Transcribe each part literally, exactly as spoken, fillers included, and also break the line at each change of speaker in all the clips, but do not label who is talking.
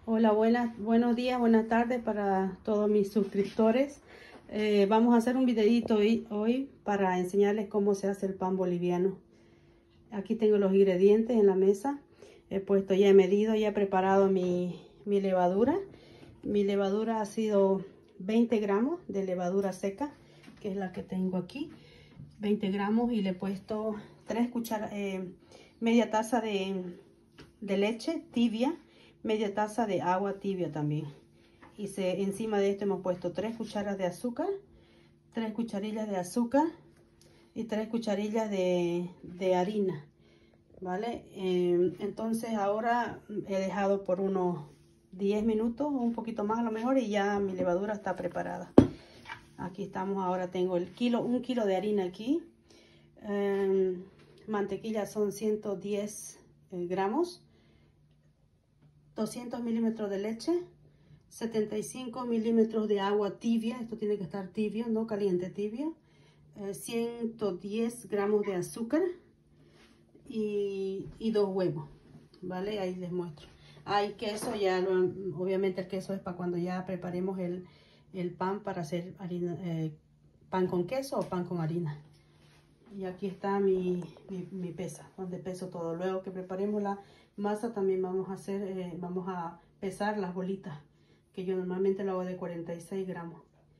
Hola, buenas, buenos días, buenas tardes para todos mis suscriptores. Eh, vamos a hacer un videito hoy, hoy para enseñarles cómo se hace el pan boliviano. Aquí tengo los ingredientes en la mesa. He puesto, ya he medido, ya he preparado mi, mi levadura. Mi levadura ha sido veinte gramos de levadura seca, que es la que tengo aquí. veinte gramos, y le he puesto tres cucharadas, eh, media taza de, de leche tibia, media taza de agua tibia también. Y se, encima de esto hemos puesto tres cucharas de azúcar, tres cucharillas de azúcar y tres cucharillas de, de harina, ¿vale? Eh, entonces ahora he dejado por unos diez minutos, un poquito más a lo mejor, y ya mi levadura está preparada. Aquí estamos, ahora tengo el kilo, un kilo de harina aquí. Eh, mantequilla son ciento diez eh, gramos. doscientos milímetros de leche, setenta y cinco milímetros de agua tibia, esto tiene que estar tibio, no caliente, tibio, eh, ciento diez gramos de azúcar y, y dos huevos, ¿vale? Ahí les muestro. Hay queso, ya lo, obviamente el queso es para cuando ya preparemos el, el pan para hacer harina, eh, pan con queso o pan con harina. Y aquí está mi, mi, mi pesa, donde peso todo. Luego que preparemos la masa también vamos a hacer, eh, vamos a pesar las bolitas, que yo normalmente lo hago de cuarenta y seis gramos.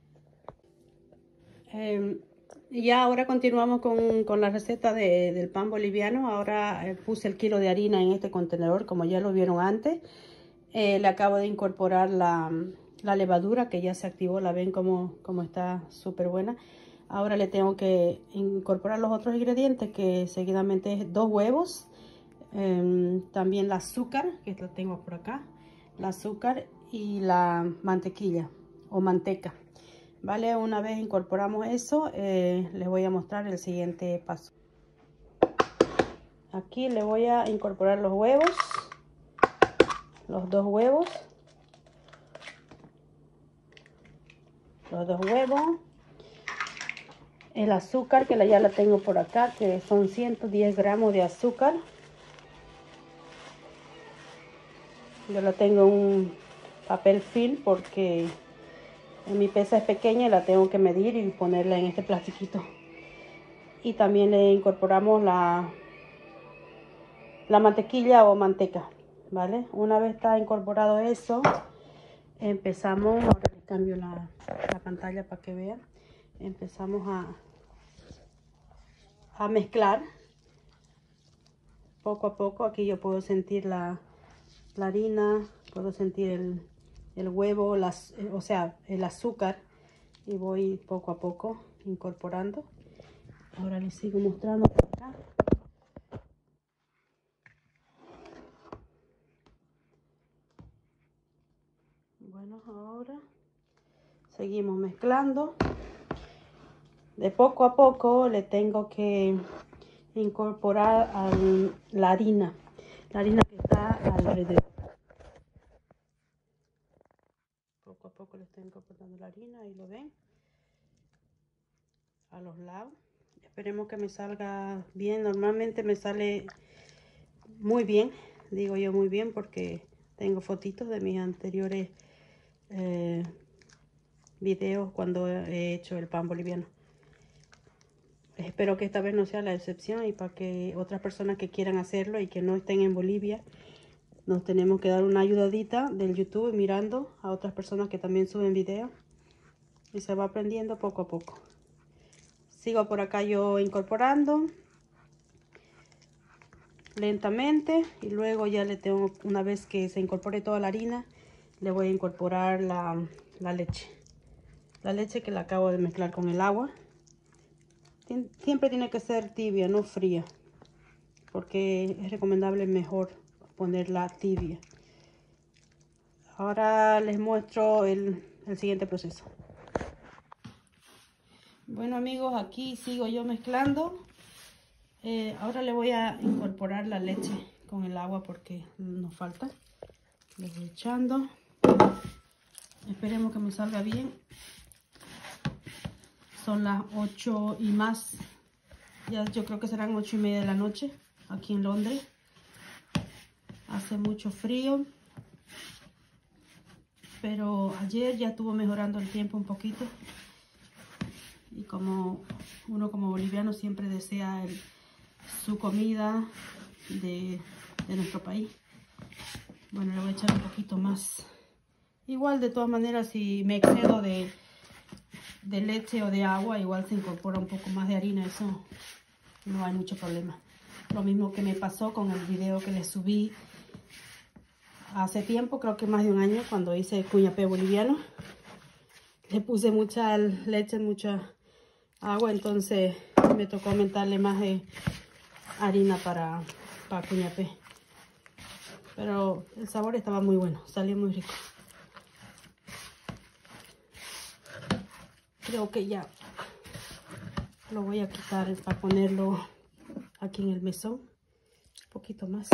Eh, y ya ahora continuamos con, con la receta de, del pan boliviano. Ahora eh, puse el kilo de harina en este contenedor, como ya lo vieron antes. Eh, le acabo de incorporar la, la levadura, que ya se activó. La ven como, como está súper buena. Ahora le tengo que incorporar los otros ingredientes, que seguidamente es dos huevos, eh, también el azúcar, que lo tengo por acá, el azúcar y la mantequilla o manteca, ¿vale? Una vez incorporamos eso, eh, les voy a mostrar el siguiente paso. Aquí le voy a incorporar los huevos, los dos huevos, los dos huevos. El azúcar, que ya la tengo por acá, que son ciento diez gramos de azúcar. Yo la tengo en un papel film porque mi pesa es pequeña y la tengo que medir y ponerla en este plastiquito. Y también le incorporamos la, la mantequilla o manteca, ¿vale? Una vez está incorporado eso, empezamos, ahora les cambio la, la pantalla para que vean. Empezamos a, a mezclar poco a poco. Aquí yo puedo sentir la, la harina, puedo sentir el, el huevo, las, o sea, el azúcar, y voy poco a poco incorporando. Ahora les sigo mostrando por acá. Bueno, ahora seguimos mezclando. De poco a poco le tengo que incorporar al, la harina, la harina que está alrededor. Poco a poco le estoy incorporando la harina, y lo ven, a los lados. Esperemos que me salga bien. Normalmente me sale muy bien, digo yo muy bien, porque tengo fotitos de mis anteriores eh, videos cuando he hecho el pan boliviano. Espero que esta vez no sea la excepción, y para que otras personas que quieran hacerlo y que no estén en Bolivia, nos tenemos que dar una ayudadita del YouTube mirando a otras personas que también suben videos, y se va aprendiendo poco a poco. Sigo por acá yo incorporando lentamente, y luego ya le tengo, una vez que se incorpore toda la harina, le voy a incorporar la, la leche. La leche que la acabo de mezclar con el agua. Siempre tiene que ser tibia, no fría, porque es recomendable mejor ponerla tibia. Ahora les muestro el, el siguiente proceso. Bueno, amigos, aquí sigo yo mezclando. Eh, ahora le voy a incorporar la leche con el agua porque nos falta. Le voy echando. Esperemos que me salga bien. Son las ocho y más. Ya yo creo que serán ocho y media de la noche aquí en Londres. Hace mucho frío. pero ayer ya estuvo mejorando el tiempo un poquito. Y como uno como boliviano siempre desea el, su comida de, de nuestro país. Bueno, le voy a echar un poquito más. Igual de todas maneras, si me excedo de, de leche o de agua, igual se incorpora un poco más de harina. Eso no hay mucho problema. Lo mismo que me pasó con el video que les subí hace tiempo, creo que más de un año, cuando hice el cuñapé boliviano. Le puse mucha leche, mucha agua, entonces me tocó aumentarle más de harina para, para cuñapé. Pero el sabor estaba muy bueno, salió muy rico. Creo que ya lo voy a quitar para ponerlo aquí en el mesón. Un poquito más.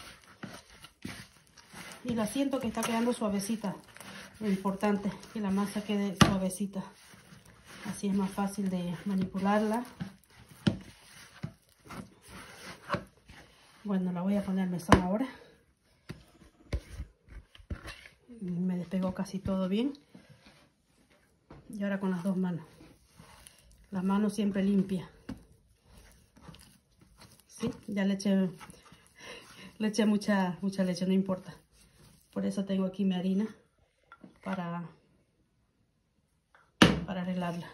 Y la siento que está quedando suavecita. Lo importante es que la masa quede suavecita. Así es más fácil de manipularla. Bueno, la voy a poner al mesón ahora. Me despegó casi todo bien. Y ahora con las dos manos. Las manos siempre limpias. ¿Sí? Ya le eché, le eché mucha, mucha leche, no importa. Por eso tengo aquí mi harina para, para arreglarla.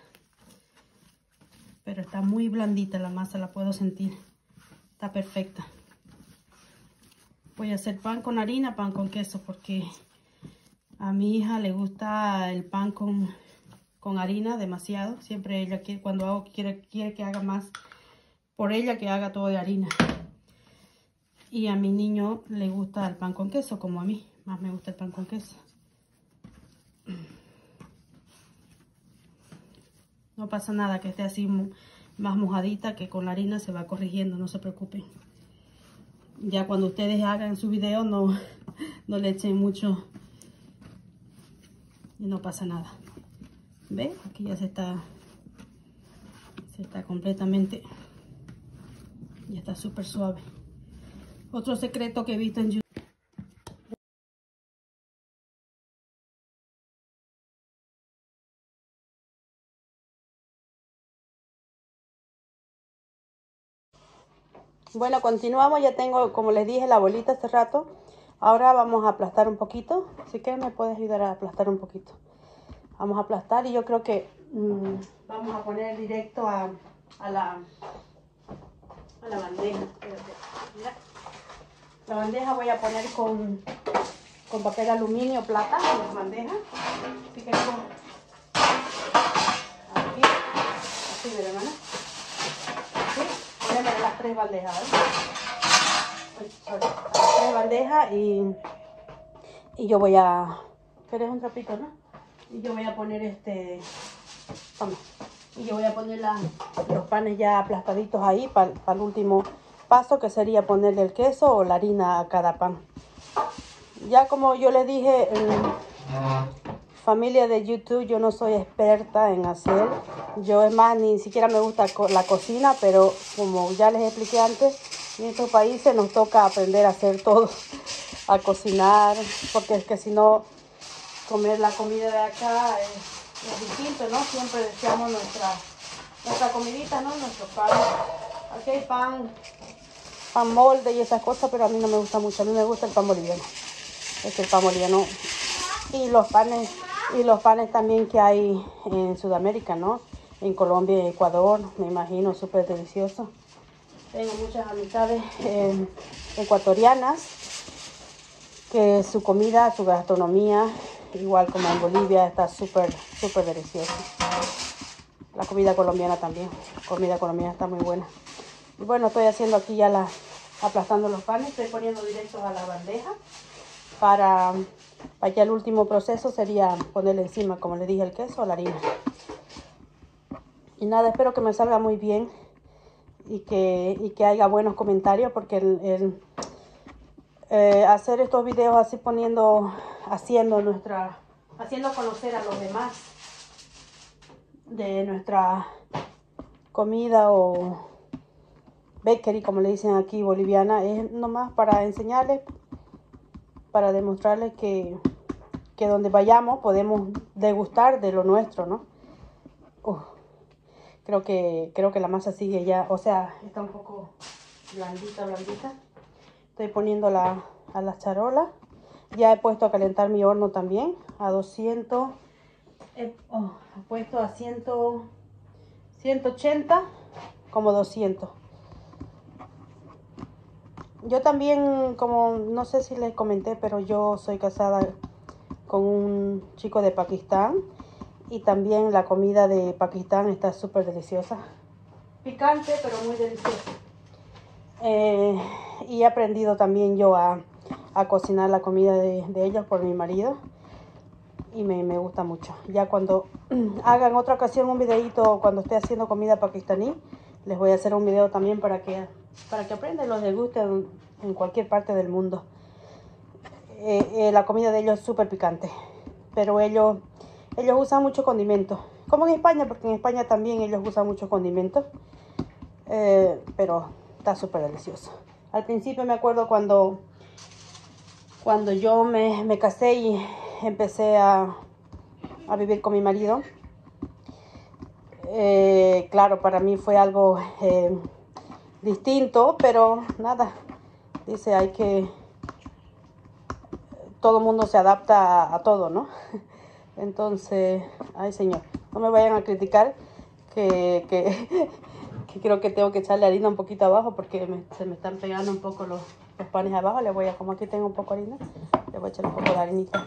Pero está muy blandita la masa, la puedo sentir. Está perfecta. Voy a hacer pan con harina, pan con queso, porque a mi hija le gusta el pan con, con harina demasiado. Siempre ella quiere, cuando hago, quiere, quiere que haga más por ella, que haga todo de harina. Y a mi niño le gusta el pan con queso, como a mí. Más me gusta el pan con queso. No pasa nada que esté así más mojadita, que con la harina se va corrigiendo, no se preocupen. Ya cuando ustedes hagan su video no, no le echen mucho y no pasa nada. ¿Ven? Aquí ya se está, se está completamente, ya está súper suave. Otro secreto que he visto en YouTube. Bueno, continuamos. Ya tengo, como les dije, la bolita hace rato. Ahora vamos a aplastar un poquito. Así que me puedes ayudar a aplastar un poquito. Vamos a aplastar y yo creo que mmm, vamos a poner directo a, a, la, a la bandeja. Mira. La bandeja voy a poner con, con papel aluminio plata en la bandeja. Así que con aquí, así de la mano. Poneme las tres bandejas, ¿vale? Sorry, las tres bandejas y, y yo voy a... ¿Querés un trapito, no? Y yo voy a poner este... Vamos. Y yo voy a poner la, los panes ya aplastaditos ahí para, para el último paso, que sería ponerle el queso o la harina a cada pan. Ya como yo les dije, en familia de YouTube, yo no soy experta en hacer. Yo es más, ni siquiera me gusta la cocina, pero como ya les expliqué antes, en estos países nos toca aprender a hacer todo, a cocinar, porque es que si no, comer la comida de acá es, es distinto, ¿no? Siempre deseamos nuestra, nuestra comidita, ¿no? Nuestro pan. Aquí hay pan, pan molde y esas cosas, pero a mí no me gusta mucho. A mí me gusta el pan boliviano. Es el pan boliviano. Y los panes, y los panes también que hay en Sudamérica, ¿no? En Colombia y Ecuador, me imagino, súper delicioso. Tengo muchas amistades eh, ecuatorianas, que su comida, su gastronomía, igual como en Bolivia, está súper, súper deliciosa. La comida colombiana también, la comida colombiana está muy buena. Y bueno, estoy haciendo aquí ya la, aplastando los panes, estoy poniendo directos a la bandeja. Para, para ya el último proceso sería ponerle encima, como les dije, el queso o la harina. Y nada, espero que me salga muy bien y que, y que haya buenos comentarios, porque el, el eh, hacer estos videos así poniendo, haciendo nuestra, haciendo conocer a los demás de nuestra comida o bakery, como le dicen aquí, boliviana, es nomás para enseñarles, para demostrarles que, que donde vayamos podemos degustar de lo nuestro, ¿no? Uh, creo que creo que la masa sigue ya, o sea, está un poco blandita, blandita. Estoy poniéndola a la charola. Ya he puesto a calentar mi horno también a doscientos. He, oh, he puesto a cien, ciento ochenta como doscientos. Yo también, como no sé si les comenté, pero yo soy casada con un chico de Pakistán y también la comida de Pakistán está súper deliciosa. Picante, pero muy deliciosa. Eh, y he aprendido también yo a, a cocinar la comida de, de ellos por mi marido y me, me gusta mucho. Ya cuando haga en otra ocasión un videito cuando esté haciendo comida pakistaní, les voy a hacer un video también para que para que aprendan, los degusten en cualquier parte del mundo. Eh, eh, la comida de ellos es súper picante, pero ellos ellos usan mucho condimento, como en España, porque en España también ellos usan mucho condimento, eh, pero está súper delicioso. Al principio me acuerdo cuando cuando yo me, me casé y empecé a, a vivir con mi marido. Eh, claro, para mí fue algo eh, distinto, pero nada, dice, hay que, todo el mundo se adapta a, a todo, ¿no? Entonces, ay señor, no me vayan a criticar que, que, que creo que tengo que echarle harina un poquito abajo porque me, se me están pegando un poco los, los panes abajo. Le voy a, como aquí tengo un poco de harina, le voy a echar un poco de harinita.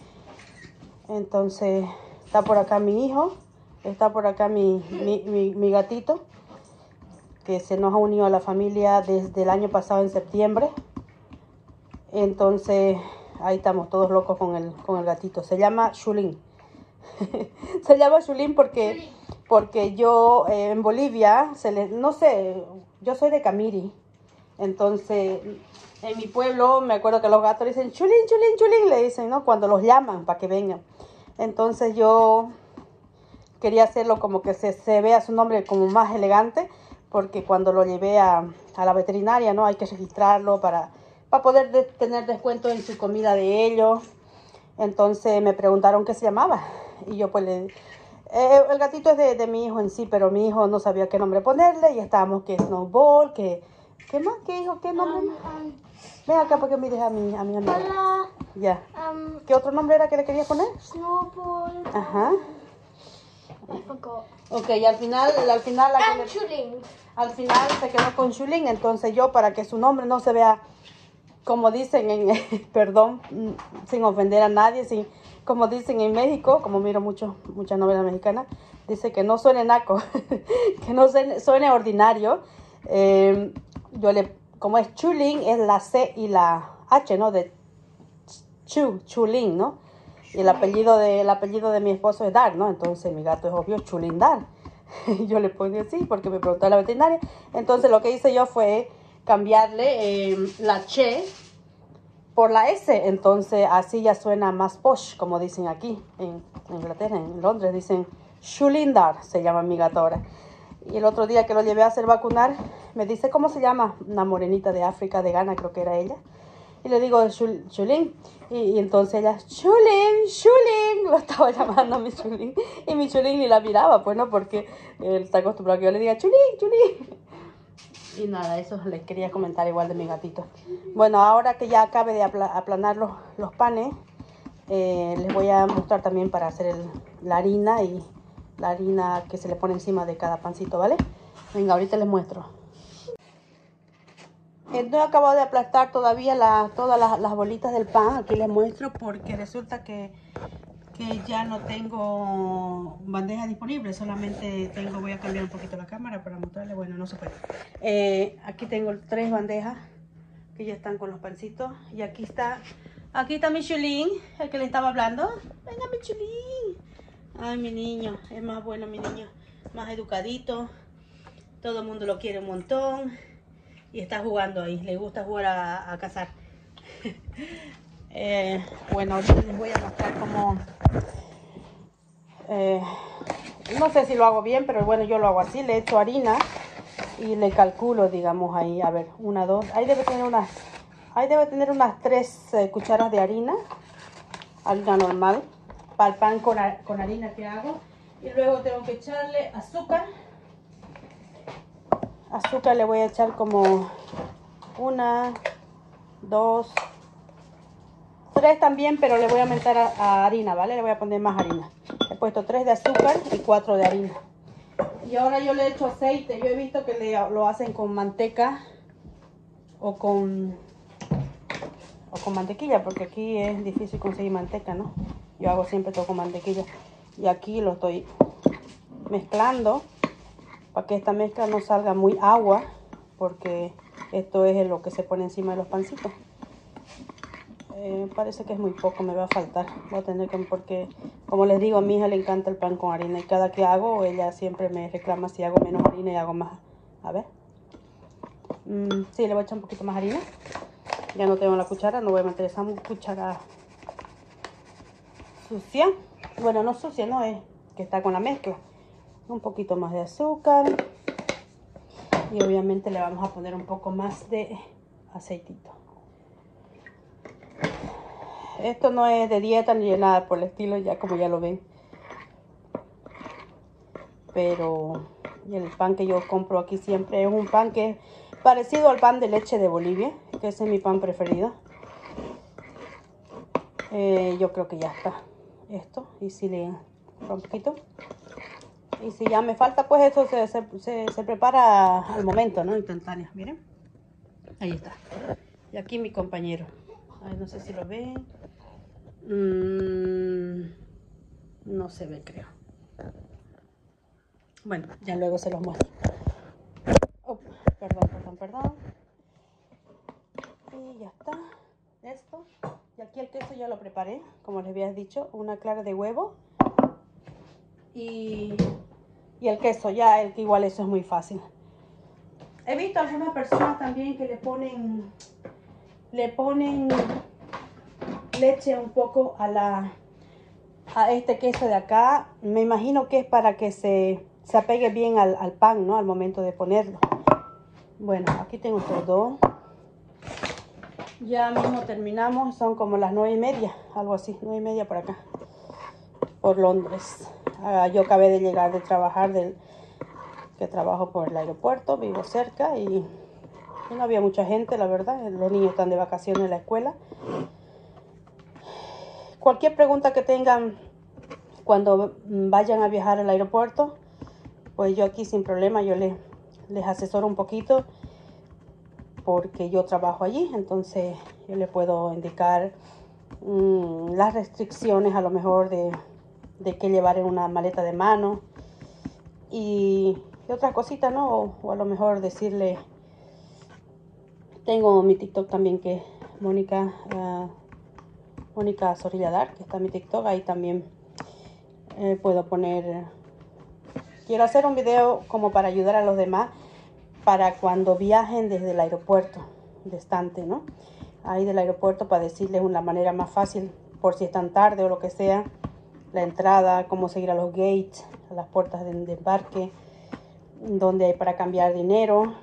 Entonces, está por acá mi hijo. Está por acá mi, mi, mi, mi gatito, que se nos ha unido a la familia desde el año pasado en septiembre. Entonces, ahí estamos todos locos con el, con el gatito. Se llama Shulin. Se llama Shulin porque, porque yo eh, en Bolivia, se le, no sé, yo soy de Camiri. Entonces, en mi pueblo me acuerdo que los gatos dicen Shulin, Shulin, Shulin, le dicen, ¿no? Cuando los llaman para que vengan. Entonces yo quería hacerlo como que se, se vea su nombre como más elegante, porque cuando lo llevé a, a la veterinaria, ¿no? Hay que registrarlo para, para poder de, tener descuento en su comida de ellos. Entonces me preguntaron qué se llamaba. Y yo pues le... Eh, el gatito es de, de mi hijo en sí, pero mi hijo no sabía qué nombre ponerle. Y estábamos que Snowball, que... ¿Qué más? ¿Qué hijo? ¿Qué nombre? Um, um, Ven acá porque me deja a mi, a mi amiga.
Hola.
Ya.
Um,
¿Qué otro nombre era que le querías poner?
Snowball.
Ajá.
I forgot.
Ok, y al final, al final, la que le,
Shulin.
al final se quedó con Shulin. Entonces yo, para que su nombre no se vea, como dicen en, perdón, sin ofender a nadie, sin, como dicen en México, como miro mucho, muchas novelas mexicanas, dice que no suene naco, que no suene, suene ordinario. Eh, yo le, como es Shulin, es la C y la H, ¿no? De Chu, Shulin, ¿no? Y el apellido de, el apellido de mi esposo es Dar, ¿no? Entonces mi gato es obvio Shulin Dar. Yo le ponía así porque me preguntó la veterinaria. Entonces lo que hice yo fue cambiarle eh, la che por la S. Entonces así ya suena más posh, como dicen aquí en Inglaterra, en Londres. Dicen Shulin Dar, se llama mi gato ahora. Y el otro día que lo llevé a hacer vacunar, me dice, ¿cómo se llama? Una morenita de África, de Ghana, creo que era ella. Y le digo, Shulin. Y, y entonces ella, Shulin, Shulin. Lo estaba llamando a mi Shulin. Y mi Shulin ni la miraba, pues no, porque él está acostumbrado a que yo le diga, Shulin, Shulin. Y nada, eso les quería comentar igual de mi gatito. Bueno, ahora que ya acabe de apla aplanar los, los panes, eh, les voy a mostrar también para hacer el, la harina y la harina que se le pone encima de cada pancito, ¿vale? Venga, ahorita les muestro. No he acabado de aplastar todavía la, todas las, las bolitas del pan. Aquí les muestro porque resulta que, que ya no tengo bandeja disponible. Solamente tengo, voy a cambiar un poquito la cámara para mostrarles. Bueno, no se puede. Eh, aquí tengo tres bandejas que ya están con los pancitos. Y aquí está, aquí está mi Shulin, el que le estaba hablando. Venga mi Shulin. Ay, mi niño, es más bueno mi niño. Más educadito. Todo el mundo lo quiere un montón. Y está jugando ahí, le gusta jugar a, a cazar. eh, bueno, ahorita les voy a mostrar cómo... Eh, no sé si lo hago bien, pero bueno, yo lo hago así. Le echo harina y le calculo, digamos, ahí, a ver, una, dos. Ahí debe tener unas, ahí debe tener unas tres eh, cucharas de harina. harina normal para el pan con, con harina que hago. Y luego tengo que echarle azúcar. Azúcar le voy a echar como una, dos, tres también, pero le voy a aumentar a, a harina, ¿vale? Le voy a poner más harina. He puesto tres de azúcar y cuatro de harina. Y ahora yo le echo aceite. Yo he visto que le, lo hacen con manteca o con, o con mantequilla, porque aquí es difícil conseguir manteca, ¿no? Yo hago siempre todo con mantequilla. Y aquí lo estoy mezclando para que esta mezcla no salga muy agua, porque esto es lo que se pone encima de los pancitos. Eh, parece que es muy poco, me va a faltar. Voy a tener que, porque como les digo, a mi hija le encanta el pan con harina y cada que hago, ella siempre me reclama si hago menos harina y hago más. A ver. Mm, sí, le voy a echar un poquito más harina. Ya no tengo la cuchara, no voy a meter esa cuchara sucia. Bueno, no sucia, no, es que está con la mezcla. Un poquito más de azúcar. Y obviamente le vamos a poner un poco más de aceitito. Esto no es de dieta ni de nada por el estilo, ya como ya lo ven. Pero el pan que yo compro aquí siempre es un pan que es parecido al pan de leche de Bolivia, que ese es mi pan preferido. Eh, yo creo que ya está esto. Y si le un poquito. Y si ya me falta, pues esto se, se, se, se prepara al momento, ¿no? Instantáneo, miren. Ahí está. Y aquí mi compañero. Ay, no sé si lo ven. Mm, no se ve, creo. Bueno, ya luego se los muestro. Oh, perdón, perdón, perdón. Y ya está. Esto. Y aquí el queso ya lo preparé, como les había dicho. Una clara de huevo. Y, y el queso, ya el que igual eso es muy fácil. He visto algunas personas también que le ponen... Le ponen... leche un poco a la a este queso de acá. Me imagino que es para que se, se apegue bien al, al pan, ¿no? Al momento de ponerlo. Bueno, aquí tengo todo. Ya mismo terminamos. Son como las nueve y media, algo así, nueve y media por acá, por Londres. Uh, yo acabé de llegar de trabajar, del que trabajo por el aeropuerto, vivo cerca y, y no había mucha gente, la verdad. Los niños están de vacaciones en la escuela. Cualquier pregunta que tengan cuando vayan a viajar al aeropuerto, pues yo aquí sin problema, yo les, les asesoro un poquito porque yo trabajo allí, entonces yo les puedo indicar mmm, las restricciones a lo mejor de, de qué llevar en una maleta de mano y, y otras cositas, ¿no? O, o a lo mejor decirle, tengo mi TikTok también que es Mónica... Uh, Mónica Zorrilla Dark, que está en mi TikTok, ahí también eh, puedo poner, quiero hacer un video como para ayudar a los demás, para cuando viajen desde el aeropuerto, distante, ¿no? Ahí del aeropuerto para decirles una manera más fácil, por si están tarde o lo que sea, la entrada, cómo seguir a los gates, a las puertas de, de embarque, donde hay para cambiar dinero,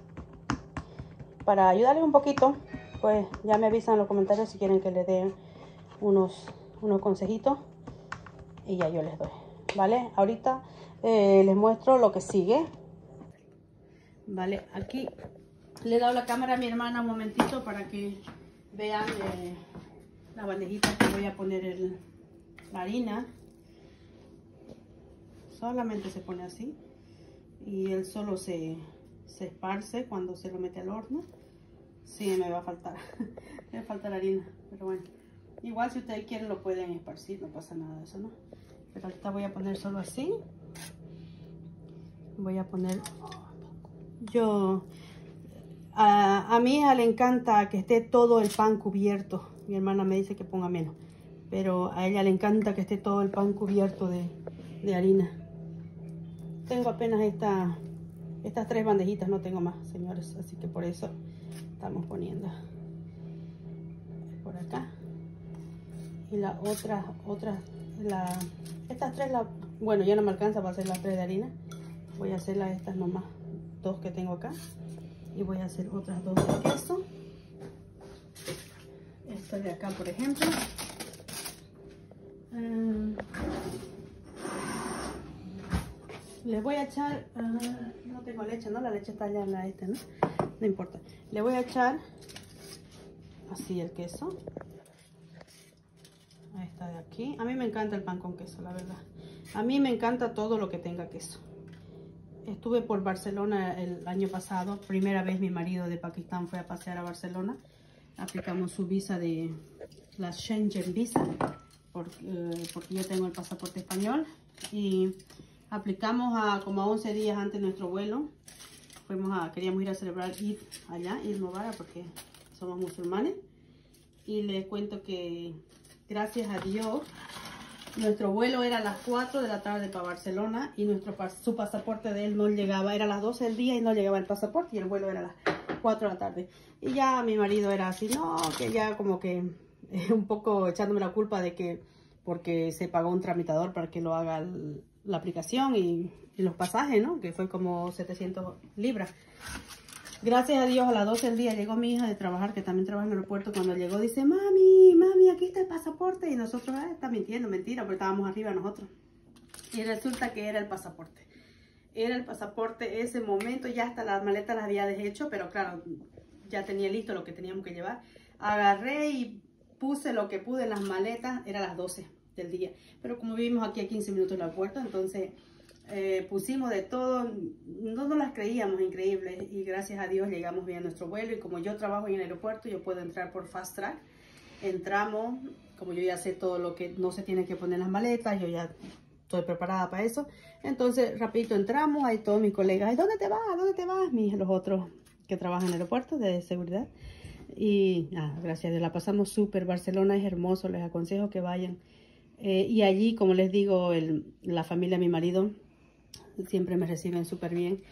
para ayudarles un poquito. Pues ya me avisan en los comentarios si quieren que les dé unos, unos consejitos y ya yo les doy, ¿vale? Ahorita eh, les muestro lo que sigue. Vale, aquí le he dado la cámara a mi hermana un momentito para que vean eh, la bandejita que voy a poner el, la harina. Solamente se pone así y él solo se, se esparce cuando se lo mete al horno. Sí, me va a faltar, me va a faltar harina, pero bueno. Igual si ustedes quieren lo pueden esparcir, no pasa nada de eso, ¿no? Pero ahorita voy a poner solo así. Voy a poner... Yo... A, a mi hija le encanta que esté todo el pan cubierto. Mi hermana me dice que ponga menos. Pero a ella le encanta que esté todo el pan cubierto de, de harina. Tengo apenas esta, estas tres bandejitas, no tengo más, señores. Así que por eso estamos poniendo por acá. Y la otra, otra, la, estas tres, la, bueno, ya no me alcanza para hacer las tres de harina. Voy a hacer las estas nomás, dos que tengo acá. Y voy a hacer otras dos de queso. Esta de acá, por ejemplo. le voy a echar, uh, no tengo leche, ¿no? La leche está allá en la este, ¿no? No importa. Le voy a echar así el queso. Ahí está de aquí. A mí me encanta el pan con queso, la verdad. A mí me encanta todo lo que tenga queso. Estuve por Barcelona el año pasado. Primera vez mi marido de Pakistán fue a pasear a Barcelona. Aplicamos su visa de la Schengen Visa. Porque, eh, porque yo tengo el pasaporte español. Y aplicamos a como a once días antes de nuestro vuelo. Fuimos a, queríamos ir a celebrar Eid allá, Eid Mubarak, porque somos musulmanes. Y les cuento que gracias a Dios, nuestro vuelo era a las cuatro de la tarde para Barcelona y nuestro, su pasaporte de él no llegaba, era a las doce del día y no llegaba el pasaporte y el vuelo era a las cuatro de la tarde. Y ya mi marido era así, no, que ya como que eh, un poco echándome la culpa de que porque se pagó un tramitador para que lo haga el, la aplicación y, y los pasajes, ¿no? Que fue como setecientas libras. Gracias a Dios, a las doce del día llegó mi hija de trabajar, que también trabaja en el aeropuerto. Cuando llegó dice, mami, mami, aquí está el pasaporte. Y nosotros, ah, está mintiendo, mentira, porque estábamos arriba nosotros. Y resulta que era el pasaporte. Era el pasaporte ese momento, ya hasta las maletas las había deshecho, pero claro, ya tenía listo lo que teníamos que llevar. Agarré y puse lo que pude en las maletas, era las doce del día. Pero como vivimos aquí a quince minutos del aeropuerto, entonces... Eh, pusimos de todo, no nos las creíamos increíbles y gracias a Dios llegamos bien a nuestro vuelo y como yo trabajo en el aeropuerto yo puedo entrar por Fast Track, entramos, como yo ya sé todo lo que no se tiene que poner en las maletas, yo ya estoy preparada para eso, entonces rapidito entramos, ahí todos mis colegas, ¿ay, dónde te vas? ¿Dónde te vas? Mis, los otros que trabajan en el aeropuerto de seguridad y nada, gracias a Dios la pasamos súper. Barcelona es hermoso, les aconsejo que vayan eh, y allí como les digo, el, la familia de mi marido siempre me reciben súper bien.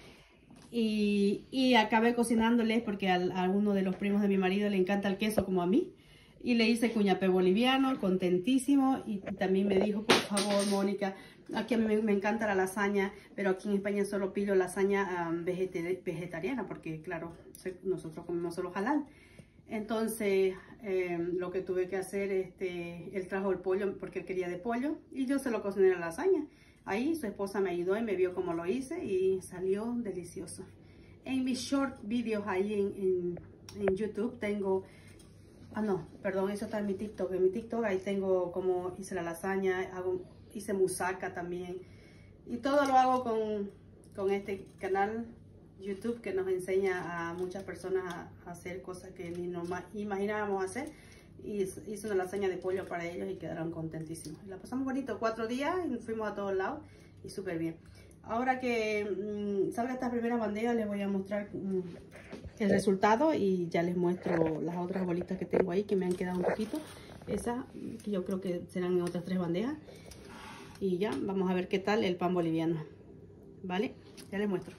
Y, y acabé cocinándoles porque al, a uno de los primos de mi marido le encanta el queso como a mí. Y le hice cuñapé boliviano, contentísimo. Y también me dijo, por favor, Mónica, aquí a mí me, me encanta la lasaña, pero aquí en España solo pido lasaña um, veget vegetariana porque, claro, nosotros comemos solo halal. Entonces, eh, lo que tuve que hacer, este, él trajo el pollo porque él quería de pollo y yo se lo cociné la lasaña. Ahí su esposa me ayudó y me vio cómo lo hice y salió delicioso. En mis short videos ahí en, en, en YouTube tengo... Ah, no, perdón, eso está en mi TikTok. En mi TikTok ahí tengo cómo hice la lasaña, hago, hice musaca también. Y todo lo hago con, con este canal YouTube que nos enseña a muchas personas a, a hacer cosas que ni nos imaginábamos hacer. Y hice una lasaña de pollo para ellos y quedaron contentísimos. La pasamos bonito, cuatro días y fuimos a todos lados y súper bien. Ahora que mmm, salga esta primera bandeja les voy a mostrar mmm, el resultado y ya les muestro las otras bolitas que tengo ahí que me han quedado un poquito. Esas que yo creo que serán en otras tres bandejas. Y ya, vamos a ver qué tal el pan boliviano. ¿Vale? Ya les muestro.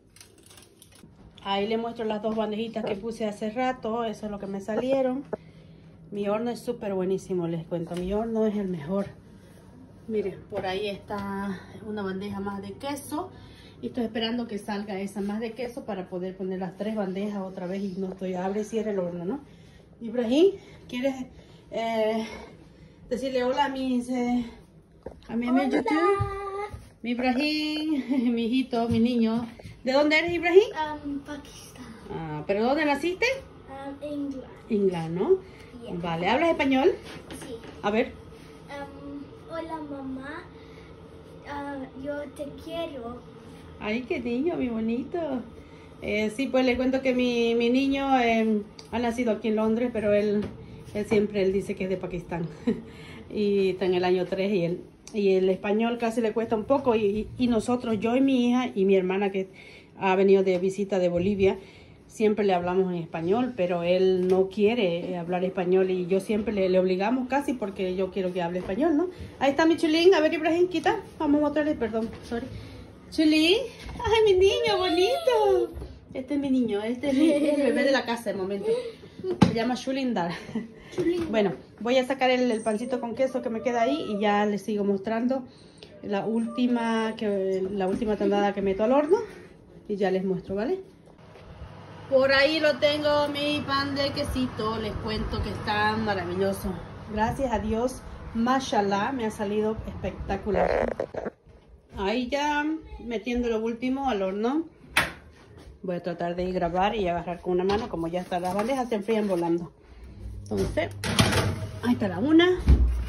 Ahí les muestro las dos bandejitas que puse hace rato. Eso es lo que me salieron. Mi horno es súper buenísimo, les cuento. Mi horno es el mejor. Miren, por ahí está una bandeja más de queso. Y estoy esperando que salga esa más de queso para poder poner las tres bandejas otra vez. Y no estoy, abre y cierra el horno, ¿no? Ibrahim, ¿quieres eh, decirle hola a mis, eh, a mi amigo YouTube? Mi Ibrahim, mi hijito, mi niño. ¿De dónde eres, Ibrahim?
Um, Pakistán.
Ah, ¿pero dónde naciste?
Um, England.
England, ¿no? Yeah. Vale, ¿hablas español?
Sí.
A ver.
Um, hola, mamá. Uh, yo te quiero.
Ay, qué niño, mi bonito. Eh, sí, pues le cuento que mi, mi niño eh, ha nacido aquí en Londres, pero él, él siempre él dice que es de Pakistán. Y está en el año tres y, él, y el español casi le cuesta un poco. Y, y nosotros, yo y mi hija y mi hermana que ha venido de visita de Bolivia, siempre le hablamos en español, pero él no quiere hablar español y yo siempre le, le obligamos casi porque yo quiero que hable español, ¿no? Ahí está mi chulín. A ver, Ibrahim, quita. Vamos a mostrarle, perdón, sorry. Chulín. Ay, mi niño bonito. Este es mi niño, este es mi, el bebé de la casa de momento. Se llama Chulindar. Bueno, voy a sacar el, el pancito con queso que me queda ahí y ya les sigo mostrando la última, que, la última tandada que meto al horno y ya les muestro, ¿vale? Por ahí lo tengo, mi pan de quesito. Les cuento que está maravilloso. Gracias a Dios, mashallah, me ha salido espectacular. ahí ya metiendo lo último al horno. Voy a tratar de grabar y agarrar con una mano, como ya está, las bandejas se enfrían volando. Entonces, ahí está la una.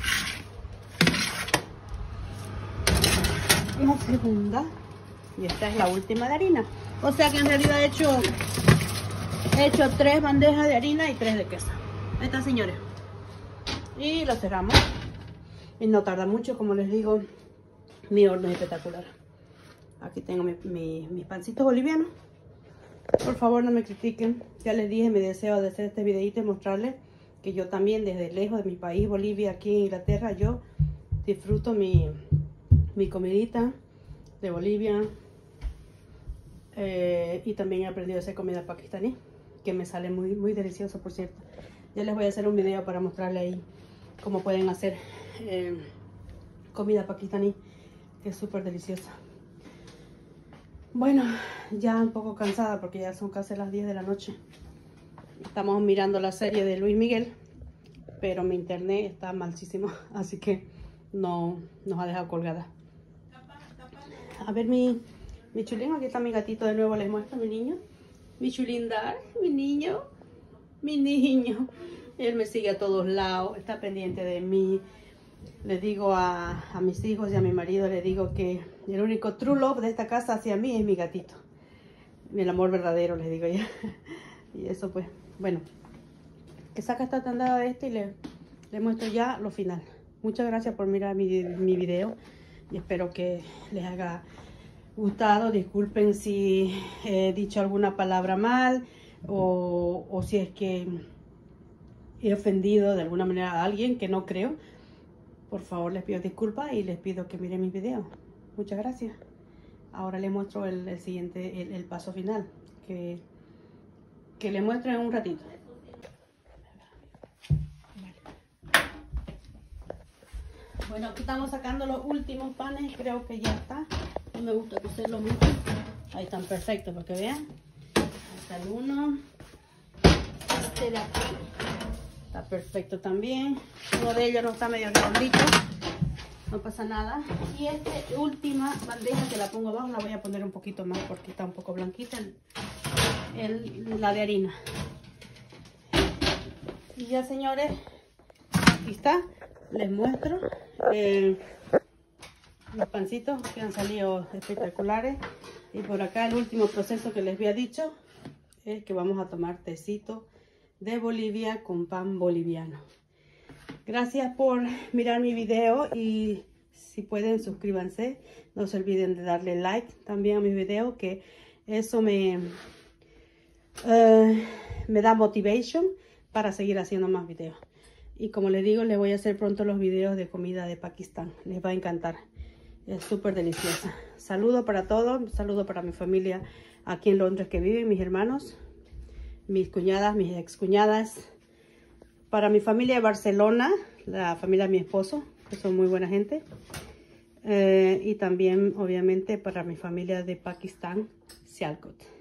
La segunda. Y esta es la última de harina. O sea que en realidad he hecho, he hecho tres bandejas de harina y tres de queso. Ahí está, señores. Y lo cerramos. Y no tarda mucho, como les digo. Mi horno es espectacular. Aquí tengo mi, mi, mis pancitos bolivianos. Por favor, no me critiquen. Ya les dije mi deseo de hacer este videito y mostrarles que yo también desde lejos de mi país, Bolivia, aquí en Inglaterra, yo disfruto mi, mi comidita de Bolivia. Eh, y también he aprendido a hacer comida pakistaní, que me sale muy, muy delicioso, por cierto. Ya les voy a hacer un video para mostrarles ahí cómo pueden hacer eh, comida pakistaní, que es súper deliciosa. Bueno, ya un poco cansada porque ya son casi las diez de la noche. Estamos mirando la serie de Luis Miguel, pero mi internet está malísimo, así que no nos ha dejado colgada. A ver mi, mi chulín, aquí está mi gatito de nuevo, les muestro, mi niño. Mi chulindar, mi niño, mi niño. Él me sigue a todos lados, está pendiente de mí. Le digo a, a mis hijos y a mi marido, le digo que el único true love de esta casa hacia mí es mi gatito. El amor verdadero, les digo ya. Y eso pues, bueno. Que saca esta tandada de este y le, le muestro ya lo final. Muchas gracias por mirar mi, mi video. Y espero que les haya gustado. Disculpen si he dicho alguna palabra mal. O, o si es que he ofendido de alguna manera a alguien, que no creo. Por favor, les pido disculpas y les pido que miren mis videos. Muchas gracias. Ahora les muestro el, el siguiente, el, el paso final, que, que les muestro en un ratito. Bueno, aquí estamos sacando los últimos panes. Creo que ya está. No me gusta cocerlos mucho. Ahí están perfectos, para que vean. Ahí está el uno. Este de aquí está perfecto también. Uno de ellos no está medio redondito, no pasa nada. Y esta última bandeja que la pongo abajo, la voy a poner un poquito más porque está un poco blanquita, el, el, la de harina. Y ya, señores, aquí está. Les muestro eh, los pancitos que han salido espectaculares. Y por acá el último proceso que les había dicho es que vamos a tomar tecito de Bolivia con pan boliviano. Gracias por mirar mi video y si pueden suscríbanse. No se olviden de darle like también a mi video, que eso me, uh, me da motivation para seguir haciendo más videos. Y como les digo, les voy a hacer pronto los videos de comida de Pakistán. Les va a encantar. Es súper deliciosa. Saludo para todos. Saludo para mi familia aquí en Londres que viven, mis hermanos, mis cuñadas, mis ex cuñadas. Para mi familia de Barcelona, la familia de mi esposo, que son muy buena gente. Eh, y también, obviamente, para mi familia de Pakistán, Sialkot.